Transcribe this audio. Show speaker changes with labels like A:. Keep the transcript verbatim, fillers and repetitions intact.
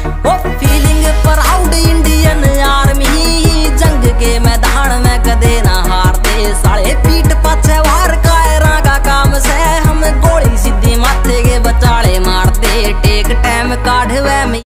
A: ओ feeling proud Indian army, जंग के मैदान में कदे ना हारते। साले पीठ पाछे वार कायरा का काम से हम गोली सीधी माथे के बचाले मारते। टेक टाइम काढ़वे में